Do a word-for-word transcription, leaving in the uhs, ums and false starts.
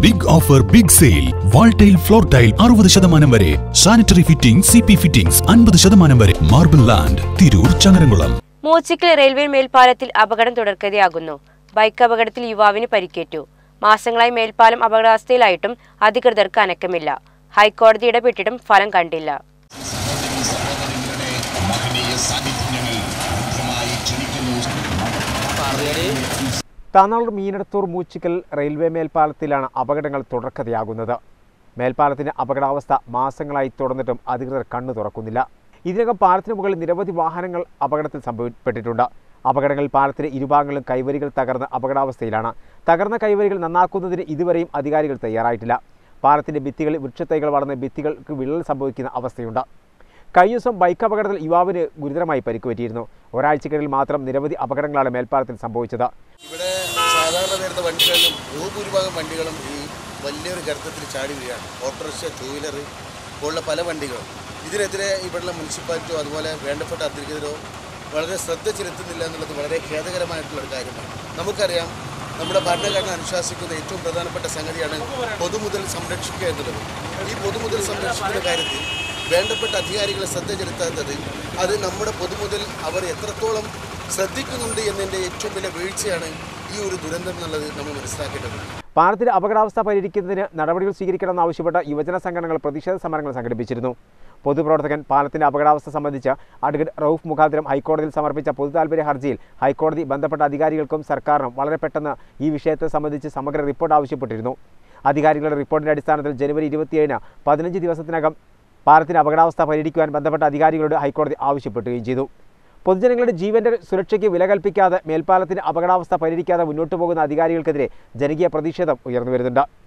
Big offer big sale wall tile floor tile അറുപത് ശതമാനം വരെ sanitary fitting C P fittings അൻപത് ശതമാനം വരെ marble land Tirur Changaramkulam. Moochikkal railway മേൽപ്പാലത്തിൽ അപകടം തുടർക്കഥയാകുന്നു. ബൈക്ക് അപകടത്തിൽ യുവാവിന് പരിക്കേറ്റു. മാസങ്ങളായി മേൽപ്പാലം അപകടാവസ്ഥയിലായിട്ടും അധികൃതർക്ക് അനക്കമില്ല. ഹൈക്കോടതി ഇടപെട്ടിട്ടും ഫലം കണ്ടില്ല. താനാളൂർ മീനടത്തൂർ മൂച്ചിക്കൽ റെയിൽവേ മേൽപ്പാലത്തിലാണ് അപകടങ്ങൾ തുടർക്കഥയാകുന്നത്. മേൽപ്പാലത്തിന്റെ അപകടാവസ്ഥ മാസങ്ങളായി തുടർന്നിട്ടും അധികൃതർ കണ്ണു തുറക്കുന്നില്ല. ഇതിനകം പാലത്തിന് മുകളിൽ നിരവധി വാഹനങ്ങൾ അപകടത്തിൽ സംഭവപ്പെട്ടിട്ടുണ്ട്. അപകടങ്ങളിൽ പാലത്തിന്റെ ഇരുഭാഗങ്ങളും കൈവരികൾ തകർന്ന അപകടാവസ്ഥയിലാണ്. തകർന്ന കൈവരികൾ നന്നാക്കുന്നതിന് ഇതുവരെയും അധികാരികൾ തയ്യാറായിട്ടില്ല. പാലത്തിന്റെ ഭിത്തികളിൽ വൃക്ഷത്തൈകൾ വളർന്ന് ഭിത്തികൾക്ക് വിള്ളൽ സംഭവിക്കുന്ന അവസ്ഥയുണ്ട്. കഴിഞ്ഞ ദിവസം ബൈക്ക് അപകടത്തിൽ യുവാവിന് ഗുരുതരമായി പരിക്കുപറ്റിയിരുന്നു. ഒരാഴ്ചക്കിടയിൽ മാത്രം നിരവധി അപകടങ്ങളാണ് മേൽപ്പാലത്തിൽ സംഭവിച്ചത്. ഇവിടെ സാധാരണ വരുന്ന വണ്ടികളിലും ഭൂരിഭാഗം വണ്ടികളും ഈ വലിയൊരു ഗർത്തത്തിൽ ചാടി വീഴാണ്. ഓട്ടോറിക്ഷ, ടൂ വീലർ പോലുള്ള പല വണ്ടികളും. ഇതിനെതിരെ ഇവിടെയുള്ള മുനിസിപ്പാലിറ്റിയോ അതുപോലെ വേണ്ടപ്പെട്ട അധികൃതരോ വളരെ ശ്രദ്ധ ചെലുത്തുന്നില്ല എന്നുള്ളത് വളരെ ഖേദകരമായിട്ടുള്ളൊരു കാര്യമാണ്. നമുക്കറിയാം, നമ്മുടെ ഭരണഘടന അനുശാസിക്കുന്ന ഏറ്റവും പ്രധാനപ്പെട്ട സംഗതിയാണ് പൊതുമുതൽ സംരക്ഷിക്കുക എന്നുള്ളത്. ഈ പൊതുമുതൽ സംരക്ഷിക്കുന്ന കാര്യത്തിൽ വേണ്ടപ്പെട്ട അധികാരികളെ ശ്രദ്ധ ചെലുത്താത്തത് അത് നമ്മുടെ പൊതുമുതൽ അവർ എത്രത്തോളം ശ്രദ്ധിക്കുന്നുണ്ട് എന്നതിൻ്റെ ഏറ്റവും വലിയ വീഴ്ചയാണ് ഈ ഒരു ദുരന്തം എന്നുള്ളത് നമ്മൾ മനസ്സിലാക്കേണ്ടത്. പാലത്തിന്റെ അപകടാവസ്ഥ പരിഹരിക്കുന്നതിന് നടപടികൾ സ്വീകരിക്കണമെന്നാവശ്യപ്പെട്ട യുവജന സംഘടനകൾ പ്രതിഷേധ സമരങ്ങൾ സംഘടിപ്പിച്ചിരുന്നു. പൊതുപ്രവർത്തകൻ പാലത്തിന്റെ അപകടാവസ്ഥ സംബന്ധിച്ച് അഡ്വക്കേറ്റ് റൌഫ് മുഖാന്തരം ഹൈക്കോടതിയിൽ സമർപ്പിച്ച പൊതുതാൽപര്യ ഹർജിയിൽ ഹൈക്കോടതി ബന്ധപ്പെട്ട അധികാരികൾക്കും സർക്കാരിനും വളരെ പെട്ടെന്ന് ഈ വിഷയത്തെ സംബന്ധിച്ച് സമഗ്ര റിപ്പോർട്ട് ആവശ്യപ്പെട്ടിരുന്നു. അധികാരികളുടെ റിപ്പോർട്ടിന്റെ അടിസ്ഥാനത്തിൽ ജനുവരി ഇരുപത്തിയേഴിന് പതിനഞ്ച് ദിവസത്തിനകം പാലത്തിന്റെ അപകടാവസ്ഥ പരിഹരിക്കുവാൻ ബന്ധപ്പെട്ട അധികാരികളോട് ഹൈക്കോടതി ആവശ്യപ്പെടുകയും ചെയ്തു. പൊതുജനങ്ങളുടെ ജീവന്റെ സുരക്ഷയ്ക്ക് വില കൽപ്പിക്കാതെ മേൽപ്പാലത്തിന്റെ അപകടാവസ്ഥ പരിഹരിക്കാതെ മുന്നോട്ടു പോകുന്ന അധികാരികൾക്കെതിരെ ജനകീയ പ്രതിഷേധം ഉയർന്നു വരുന്നുണ്ട്.